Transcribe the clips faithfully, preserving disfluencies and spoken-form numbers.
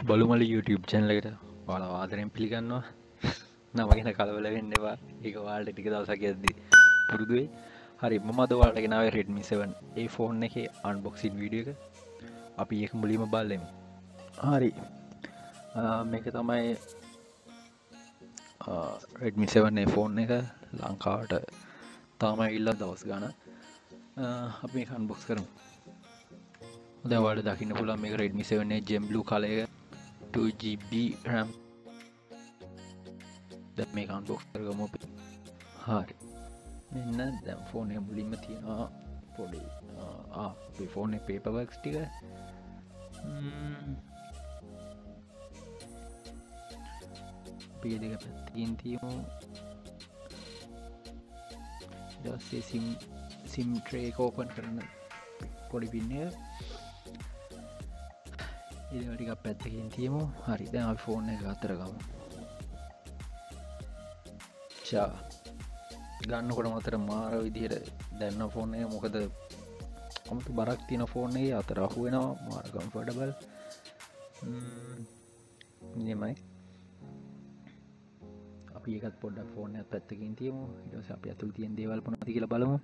බලුමල YouTube channel එකට ඔයාලා ආදරෙන් පිළිගන්නවා. නම ගැන කලබල වෙන්න එපා. ඒක ඔයාලට ටික දවසක් යද්දි පුරුදු වෙයි. හරි මම අද ඔයාලට ගෙනාවේ Redmi seven ඒ ෆෝන් එකේ අන්බොක්සින් වීඩියෝ එක. අපි ඒක මුලින්ම බලමු. හරි. මේක තමයි Redmi seven ඒ ෆෝන් එක ලංකාවට තාම ඇවිල්ලා දවස් ගාන. අපි මේක අන්බොක්ස් කරමු. දැන් ඔයාලට දකින්න පුළුවන් මේක Redmi seven ඒ gem blue color එක two G B RAM. දැන් මේක අන්බොක්ස් කරගමු අපි. හරි. මෙන්න දැන් ෆෝන් එක මුලින්ම තියෙනවා පොඩි ආ මේ ෆෝන් එකේ paper works ටික. අපි දෙක පැත්තකින් තියමු. ඊට පස්සේ sim sim tray එක open කරන පොඩි පින් එක. ඒක ටිකක් පැත්තකින් තියමු. හරි දැන් අපි ෆෝන් එක අතර ගමු. චා ගන්නකොට මතර මාර විදිහට දැන්න ෆෝන් එක මොකද අමුතු බරක් තියෙන ෆෝන් එකේ අතර අහු වෙනවා මාර කම්ෆර්ටබල්. නෙමෙයි අපි එකත් පොඩ්ඩක් ෆෝන් එකත් පැත්තකින් තියමු. ඊට පස්සේ අපි අතුල් තියෙන දේවල් මොනවද කියලා බලමු.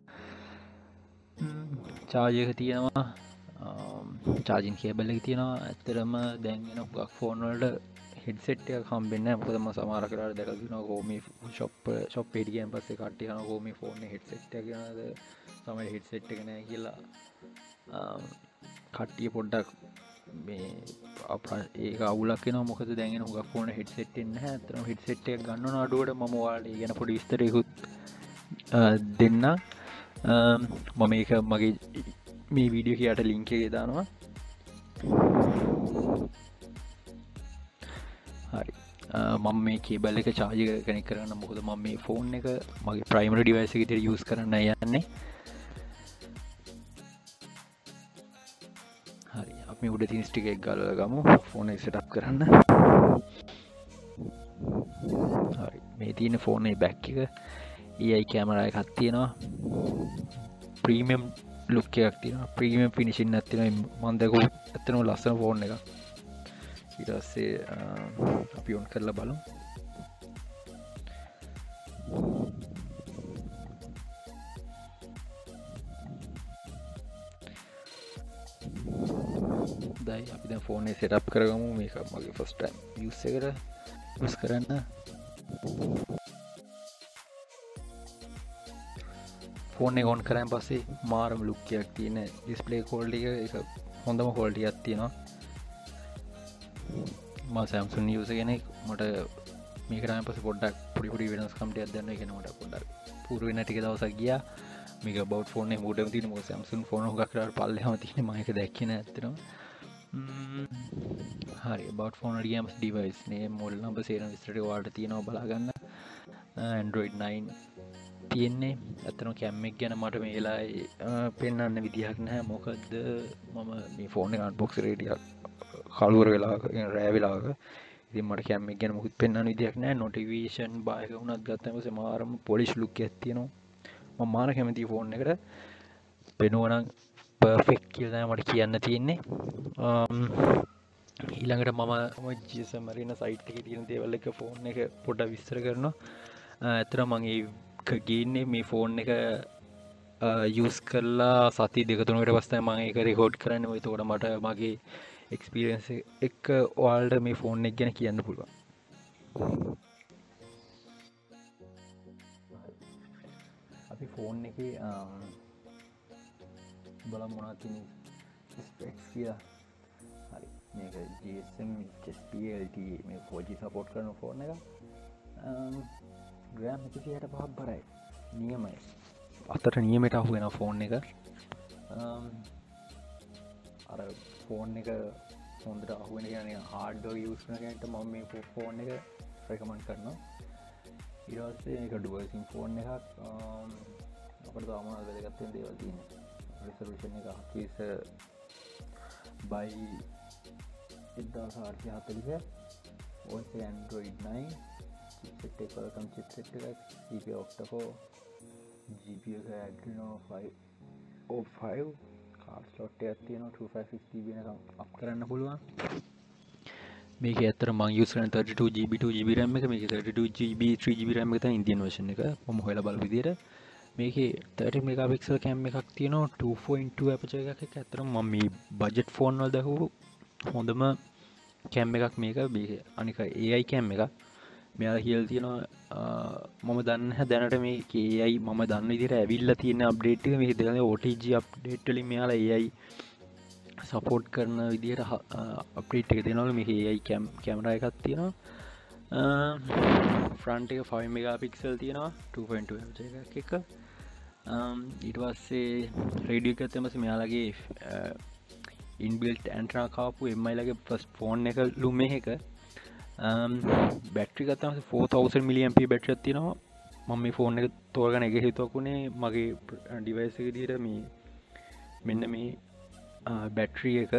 charge එක තියෙනවා. චාර්ජින් කේබල් එක තියෙනවා. ඇත්තටම දැන් එන හුඟක් ෆෝන් වලට හෙඩ්සෙට් එකක් හම්බෙන්නේ නැහැ. මොකද මම සමහර කරලා දැකලා තියෙනවා Xiaomi shop shop එකට ගියන් පස්සේ කට්ටිය කන Xiaomi ෆෝන් එකේ හෙඩ්සෙට් එක ගන්නද තමයි හෙඩ්සෙට් එක නැහැ කියලා. කට්ටිය පොඩ්ඩක් මේ ඒක අවුලක් වෙනවා. මොකද දැන් එන හුඟක් ෆෝන් හෙඩ්සෙට් එන්නේ නැහැ. ඇත්තටම හෙඩ්සෙට් එක ගන්න ඕන අඩුවට මම ඔයාලට ඒ ගැන පොඩි විස්තරයකුත් දෙන්නම්. මම මේක මගේ මේ වීඩියෝ කියට ලින්ක් එක දානවා. හරි මම මේ කේබල් එක charge එක කනෙක්ට් කරගන්න. මොකද මම මේ ෆෝන් එක මගේ primary device එක විදිහට use කරන්න යන්නේ. හරි අපි උඩ තියෙන ස්ටික් එක ගලවලා ගමු ෆෝන් එක set up කරන්න. හරි මේ තියෙන ෆෝන් එකේ back එක A I camera එකක් තියෙනවා. premium look එකක් තියෙනවා. premium finishing එකක් තියෙනවා. මම දැක්කෝ ඇත්තටම ලස්සන ෆෝන් එකක්. ඊට පස්සේ අපි on කරලා බලමු. දැන් අපි දැන් ෆෝන් එක set up කරගමු. මේක මගේ first time use එකට use කරන්න. ෆෝන් එක on කරාන් පස්සේ මාරම look එකක් තියෙන display quality එක ඒක හොඳම quality එකක් තියෙනවා. මම Samsung user කෙනෙක්. මට මේක කරාන් පස්සේ පොඩ්ඩක් පොඩි පොඩි වෙනස්කම් ටිකක් දැනෙනවා. ඒක නමට පොඩ්ඩක් පුරු වෙන ටික දවසක් ගියා. මේක about phone එක මෝඩම් තියෙන මොකද Samsung phone හොගක් කරලා පල්ලෙහාම තියෙන්නේ. මම ඒක දැක්කේ නෑ ඇත්තටම. හරි about phone වල ගියාම device name model number සේරම විස්තර ටික ඔයාලට තියෙනවා බලා ගන්න. Android nine තියෙන්නේ. ඇත්තටම cam එක ගැන මට මේ වෙලාවේ පෙන්වන්න විදිහක් නැහැ. මොකද මම මේ phone එක unbox කරේ ටිකක් කලවර වෙලාවක රෑ වෙලාවක. ඉතින් මට cam එක ගැන මොකුත් පෙන්වන්න විදිහක් නැහැ. notification bar එක වුණත් ගත්තාම පස්සේ මාරම polish look එකක් තියෙනවා. මම මාර කැමති ෆෝන් එකට. පෙනුවා නම් perfect කියලා තමයි මට කියන්න තියෙන්නේ. ඊළඟට මම මම G S M Arena site එකේ තියෙන දේවල් එක ෆෝන් එක පොඩ්ඩක් විස්තර කරනවා. ඇත්තටම මම ඒක ගේන්නේ මේ ෆෝන් එක use කරලා සති දෙක තුනකට පස්සේ මම ඒක record කරන්නේ. ඒතකොට මට මගේ experience එක ඔයාලට මේ ෆෝන් එක ගැන කියන්න පුළුවන්. අපි ෆෝන් එකේ බලමු මොනවද තියෙන්නේ specs කියලා. හරි මේක G S M H P L T E මේ four G support කරන ෆෝන් එක. RAM එකසිය අට පහක් බරයි. නියමයි. අතට නියමයට අහු වෙන ෆෝන් එක. අර ෆෝන් එක හොඳට අහු වෙන කියන්නේ hardware use කරන කෙනෙක්ට මම මේ ෆෝන් එක recommend කරනවා. ඊට පස්සේ මේක dual sim ෆෝන් එකක්. අපිට තාම වැදගත් වෙන දේවල් තියෙනවා. resolution එක හක්කීස by එක්දාස් හාරසිය හතලිහ. O S Android nine chipset එක welcome chipset එකක්. C P U octa core G P U එක Adreno five oh five card slot එකක් තියෙනවා two five six G B වෙනකම් අප් කරන්න පුළුවන්. මේක ඇත්තට මම යූස් කරන thirty-two G B two G B RAM එක. මේකේ thirty-two G B three G B RAM එක තමයි ඉන්දියන් version එක. මම හොයලා බලපු විදියට මේකේ thirty megapixel cam එකක් තියෙනවා, two point two aperture එකක් එක්ක. ඇත්තටම මම මේ budget phone වල දැකපු හොඳම cam එකක් මේක. මේක අනික A I cam එකක්. මෙයාලා කියලා තියෙනවා මම දන්නේ නැහැ දැනට මේ A I මම දන්න විදිහට ඇවිල්ලා තියෙන අප්ඩේට් එක. මේක දෙකේ O T G අප්ඩේට් වලින් මෙයාලා A I සපෝට් කරන විදිහට අප්ඩේට් එක දෙනවලු. මේක A I cam කැමරා එකක් තියෙනවා. ෆ්‍රන්ට් එක five megapixel තියෙනවා, two point two aperture එකක් එක්ක. ඊට පස්සේ රේඩියෝ එකත් එමස මෙයාලගේ ඉන්බිල්ට් ඇන්ටනා කාපු M I ලගේ ෆස්ට් ෆෝන් එක ලුමේ එක. බැටරි ගත්තම four thousand milliampere බැටරියක් තියෙනවා. මම මේ ෆෝන් එක තෝරගන්න එක හේතුවක් උනේ මගේ ඩිවයිස් එක විදිහට මේ මෙන්න මේ බැටරි එක.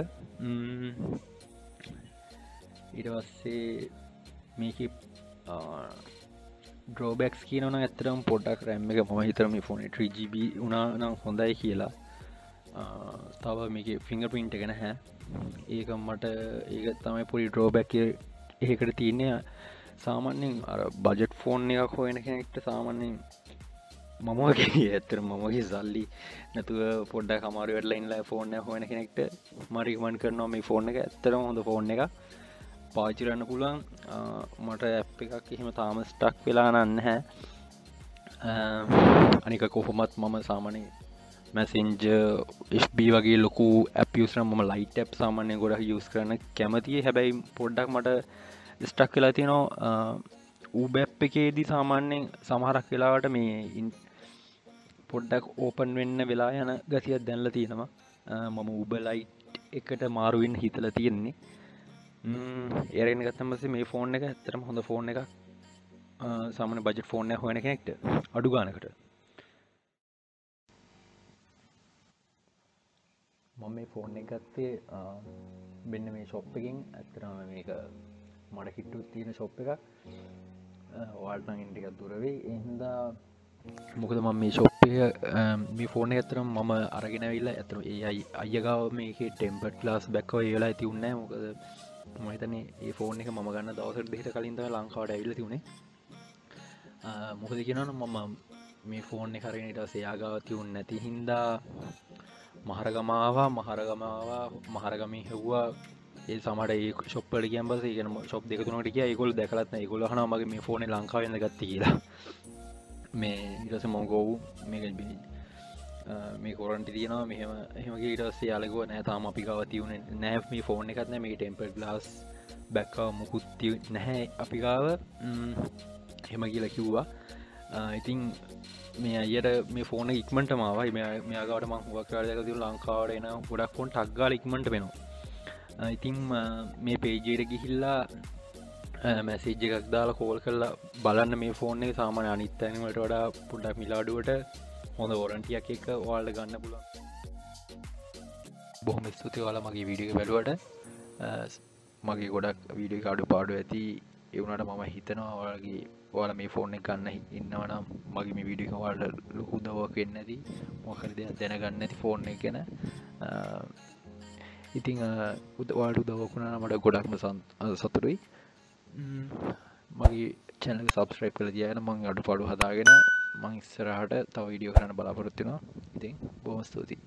ඊට පස්සේ මේකේ ඩ්‍රෝබැක්ස් කියනවනම් ඇත්තටම පොඩ්ඩක් RAM එක මම හිතනවා මේ ෆෝනේ three G B වුණා නම් හොඳයි කියලා. තව මේකේ ෆින්ගර්ප්‍රින්ට් එක නැහැ. ඒක මට ඒක තමයි පොඩි ඩ්‍රෝබැක් එකකට තියෙන්නේ. සාමාන්‍යයෙන් අර බජට් ෆෝන් එකක් හොයන කෙනෙක්ට සාමාන්‍යයෙන් මම වගේ ඇත්තටම මම වගේ සල්ලි නැතුව පොඩ්ඩක් අමාරු වෙලා ඉන්න ෆෝන් එකක් හොයන කෙනෙක්ට මම රිකමන්ඩ් කරනවා මේ ෆෝන් එක. ඇත්තටම හොඳ ෆෝන් එකක්. පාවිච්චි කරන්න පුළුවන්. මට ඇප් එකක් එහෙම තාම ස්ටක් වෙලා නැහැ. අනික කොහොමත් මම සාමාන්‍යයෙන් Messenger F B වගේ ලොකු ඇප් යූස් කරන මම ලයිට් ඇප් සාමාන්‍යයෙන් ගොඩක් යූස් කරන්න කැමතියි. හැබැයි පොඩ්ඩක් මට ස්ටක් වෙලා තියෙනවා. Uber app එකේදී සාමාන්‍යයෙන් සමහරක් වෙලාවට මේ පොඩ්ඩක් ඕපන් වෙන්න වෙලා යන ගතියක් දැනලා තියෙනවා. මම Uber Lite එකට මාරු වෙන්න හිතලා තියෙන්නේ. ඒරෙන් ගත්තම පස්සේ මේ ෆෝන් එක ඇත්තටම හොඳ ෆෝන් එකක්. සාමාන්‍ය බජට් ෆෝන් එකක් හොයන කෙනෙක්ට අඩු ගානකට. මම මේ ෆෝන් එක ගත්තේ මෙන්න මේ ෂොප් එකෙන්. ඇත්තටම මේක මට හිටු තියෙන ෂොප් එකක්. ඔයාලට නම් ඉන්න ටිකක් දුර වෙයි. ඒ හින්දා මොකද මම මේ ෂොප් එක මේ ෆෝන් එක ඇත්තටම මම අරගෙන ආවිල්ලා ඇත්තටම ඒ අයියා ගාව මේකේ ටෙම්පර්ඩ් ග්ලාස් බෑක් එක ඒ වෙලාවේ තියුන්නේ නැහැ. මොකද මම හිතන්නේ මේ ෆෝන් එක මම ගන්න දවසකට දෙකකට කලින් තමයි ලංකාවට ඇවිල්ලා තියුනේ. මොකද කියනවනම් මම මේ ෆෝන් එක අරගෙන ඊට පස්සේ එයා ගාව තියුන්නේ නැති හින්දා මහරගම ආවා. මහරගම ආවා මහරගමේ හෙව්වා. ඒ සමහර ඒ ෂොප් වලට ගියන් පස්සේ ඒ කියන්නේ ෂොප් දෙක තුනකට ගියා. ඒගොල්ලෝ දැකලත් නැහැ. ඒගොල්ලෝ අහනවා මගේ මේ ෆෝනේ ලංකාවෙන්ද ගත්තේ කියලා. මේ ඊට පස්සේ මම ගෝ මේක මේ කොරන්ටි තියෙනවා මෙහෙම එහෙම ගියා. ඊට පස්සේ යාළුවා කිව්වා නෑ තාම අපි ගාව තියුනේ නෑ මේ ෆෝන් එකක් නෑ. මේකේ ටෙම්පර්ඩ් ග්ලාස් බෑක් එක මුකුත් නැහැ අපි ගාව. එහෙම කියලා කිව්වා. ඉතින් මේ අයියට මේ ෆෝන් එක ඉක්මනටම ආවා. මෙයා ගාවට මම හුඟක් වෙලාවට දැකලා තියෙනවා ලංකාවට එන ගොඩක් ෆෝන් ටක් ගාලා ඉක්මනට වෙනවා. ඉතින් මේ පේජ් එකට ගිහිල්ලා මැසේජ් එකක් දාලා කෝල් කරලා බලන්න මේ ෆෝන් එක සාමාන්‍ය අනිත් තැන් වලට වඩා පොඩ්ඩක් මිල අඩුවට හොඳ වොරන්ටියක් එක්ක ඔයාලට ගන්න පුළුවන්. බොහොම ස්තුතියි ඔයාලා මගේ වීඩියෝ එක බැලුවට. මගේ ගොඩක් වීඩියෝ එක අඩුපාඩු ඇති. ඒ වුණාට මම හිතනවා ඔයාලගේ ඔයාලා මේ ෆෝන් එක ගන්න ඉන්නවා නම් මගේ මේ වීඩියෝ එක ඔයාලට ලොකු උදව්වක් වෙන්නේ නැති මොකක් හරි දෙයක් දැනගන්න නැති ෆෝන් එක ගැන. ඉතින් ඔයාලට උදව්වක් වුණා නම් මට ගොඩක්ම සතුටුයි. මගේ channel එක subscribe කරලා තියාගෙන මම අඩුපාඩු හදාගෙන මම ඉස්සරහට තව වීඩියෝ කරන්න බලාපොරොත්තු වෙනවා. ඉතින් බොහොම ස්තුතියි.